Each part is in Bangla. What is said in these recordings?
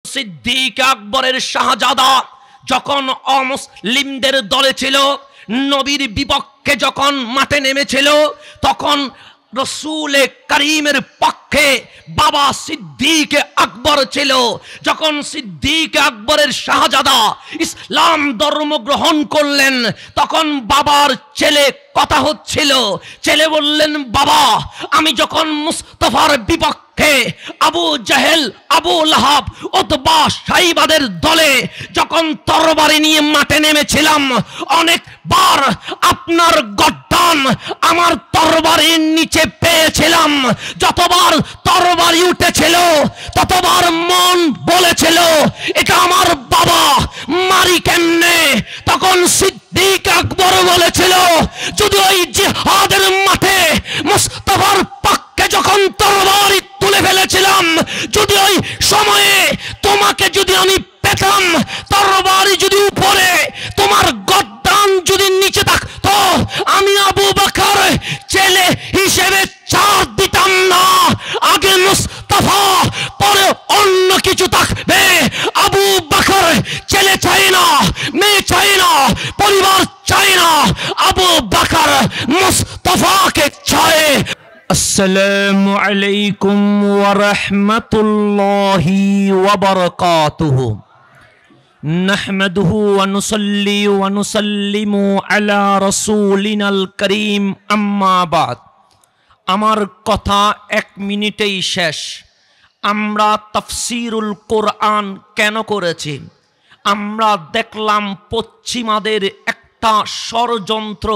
সিদ্দিক আকবরের শাহজাদা যখন অমুসলিমদের দলে ছিল, নবীর বিপক্ষে যখন মাঠে নেমেছিল, তখন রসূল করিমের পক্ষে বাবা সিদ্দিক আকবর ছিল। যখন সিদ্দিক আকবরের শাহজাদা ইসলাম ধর্ম গ্রহণ করলেন, তখন বাবার ছেলে কথা হচ্ছিল। ছেলে বললেন, বাবা আমি যখন মুস্তাফার বিপক্ষে আবু জাহেল, আবু লাহাব, উতবা, সাইবাদের দলে যখন তরবারি নিয়ে মাঠে নেমেছিলাম, অনেকবার আপনার গর্দান আমার তরবারির নিচে পেয়েছিলাম। যতবার তরবারি উঠেছিল ততবার মন বলেছিল এটা আমার বাবা, মারি কেমনে? তখন সিদ্দিক আকবর বলেছিল, যদি ওই জিহাদের মাঠে মুস্তাফার পক্ষে যখন তরবারি তুলে ফেলেছিলাম, যদি ওই সময়ে তোমাকে যদি আমি পেতাম, তরবারি যদি উপরে, তোমার গর্দান যদি নিচে থাকতো, আমি আবু বকর ছেলে হিসেবে ছাড় দিতাম না। আগে মুস্তাফা, পরে অন্য কিছু থাকবে। আবু বকর ছেলে চাই না, মেয়ে চাই না, পরিবার চাই না, আবু বকর মুস্তাফাকে চায়। আসসালামু আলাইকুম ওয়া রাহমাতুল্লাহি ওয়া বারাকাতুহু। নাহমাদুহু ওয়া নুসাল্লি ওয়া নুসাল্লিমু আলা রাসূলিনাল কারীম, আম্মা বাদ। আমার কথা 1 মিনিটেই শেষ। আমরা তাফসীরুল কোরআন কেন করেছি? আমরা দেখলাম পশ্চিমাদের একটা ষড়যন্ত্র,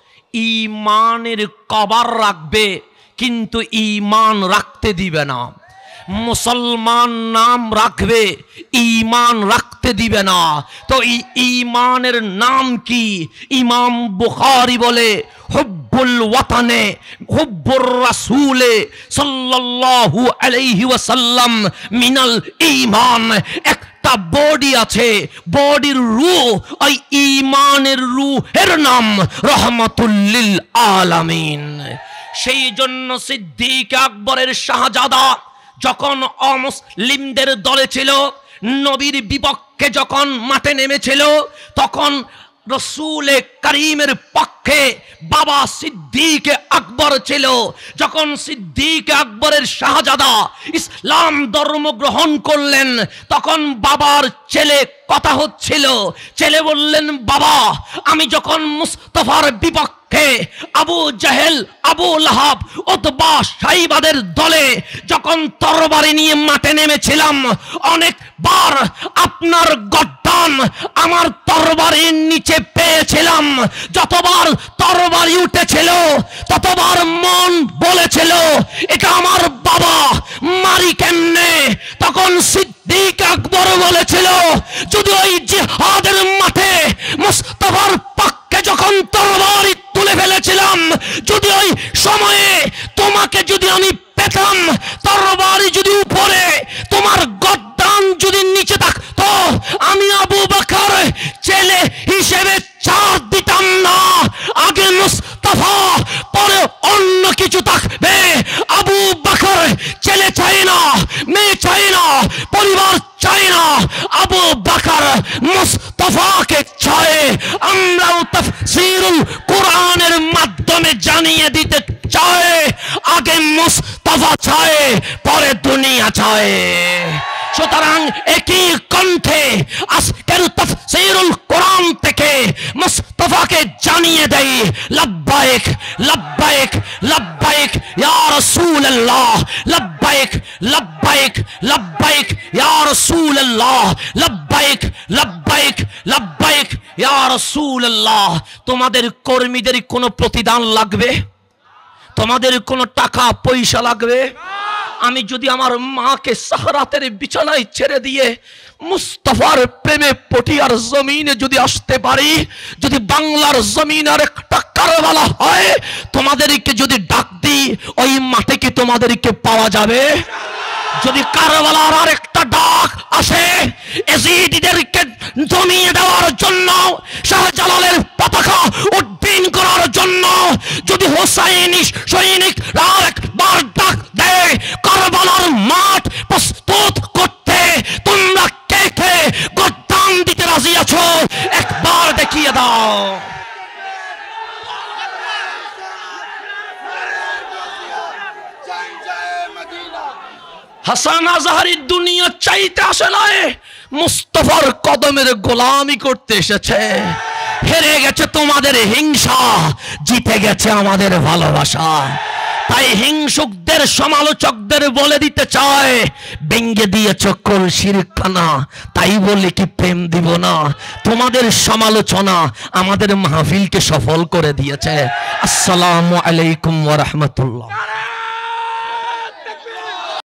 ঈমানের কবর রাখবে কিন্তু ঈমান রাখতে দিবে না। মুসলমান নাম রাখবে, ঈমান রাখতে দিবে না। তো এই ঈমানের নাম কি? ইমাম বুখারী বলে, হুব্বুল ওয়াতানে হুব্বুর রাসূলে সাল্লাল্লাহু আলাইহি ওয়াসাল্লাম মিনাল ঈমান। একটা বডি আছে, বডির রূহ, ওই ঈমানের রূহের নাম রাহমাতুল লিল আলামিন। সেই জন্য সিদ্দিক আকবরের শাহজাদা যখন অমুসলিমদের দলে ছিল, নবীর বিপক্ষে যখন মাঠে নেমেছিল, তখন রসূল করিমের পক্ষে বাবা সিদ্দিক আকবর ছিল। যখন সিদ্দিক আকবরের শাহজাদা ইসলাম ধর্ম গ্রহণ করলেন, তখন বাবার ছেলে কথা হচ্ছিল। ছেলে বললেন, বাবা আমি যখন মুস্তাফার বিপক্ষে আবু জাহেল, আবু লাহাব, উতবা, সাইবাদের দলে যখন তরবারি নিয়ে মাঠে নেমেছিলাম, অনেকবার আপনার গর্দান আমার তরবারির নিচে পেয়েছিলাম। যতবার তরবারি উঠেছিল ততবার মন বলেছিল এটা আমার বাবা, মারি কেমনে? তখন সিদ্দিক আকবর বলেছিল, যদি ওই জিহাদের মাঠে মুস্তাফার পক্ষে যখন তরবারি তুলে ফেলেছিলাম, যদি ওই সময়ে তোমাকে যদি আমি পেতাম, তরবারি যদি উপরে, তোমার গর্দান যদি নিচে থাকতো, আমি আবু বকর ছেলে হিসেবে ছাড় দিতাম না। আগে মুস্তাফা, পরে অন্য কিছু থাকবে। আবু বকর ছেলে চাই না, মেয়ে চাই না, পরিবার চাই না, আবু বকর মুস্তাফাকে চায়। আমরাও তাফসীরুল কোরআনের মাধ্যমে জানিয়ে দিতে চাই, আগে মুস্তাফা চায়, পরে দুনিয়া চায়। সুতরাং একই কণ্ঠে আজকের তাফসীরুল কোরআন থেকে মুস্তাফাকে জানিয়ে দেই, লব্বাইক লব্বাইক লব্বাইক ইয়া রাসূলুল্লাহ, লব্বাইক লব্বাইক লব্বাইক ইয়া রাসূলুল্লাহ, লব্বাইক লব্বাইক লব্বাইক ইয়া রাসূলুল্লাহ। তোমাদের কর্মীদের কোনো প্রতিদান লাগবে? তোমাদের কোনো টাকা পয়সা লাগবে? আমি যদি আমার মাকে সাহরাতের বিছানায় ছেড়ে দিয়ে মুস্তাফার প্রেমে পটিয়ার জমিনে যদি আসতে পারি, যদি বাংলার জমিনের একটা কারবালা হয়, তোমাদেরকে যদি ডাক দিই, ওই মাঠে কি তোমাদেরকে পাওয়া যাবে? যদি কারবালার আর একটা ডাক আসে এজিদিদেরকে জমিয়ে দেওয়ার জন্য, শাহজালালের পতাকা উড্ডীন করার জন্য, যদি হোসাইনি সৈনিক আর একবার ডাক দেয় কারবালার মাঠ প্রস্তুত করতে, তোমরা হাসান আজহারি দুনিয়া চাইতে আসে নয়, মুস্তফার কদমের গোলামি করতে এসেছে। হেরে গেছে তোমাদের হিংসা, জিতে গেছে আমাদের ভালোবাসা। তাই হিংসুকদের সমালোচকদের বলে দিতে চায়, ভেঙ্গে দিয়েছ কলসির খানা, তাই বলে কি প্রেম দিব না? তোমাদের সমালোচনা আমাদের মাহফিলকে সফল করে দিয়েছে। আসসালামু আলাইকুম ওয়া রাহমাতুল্লাহ।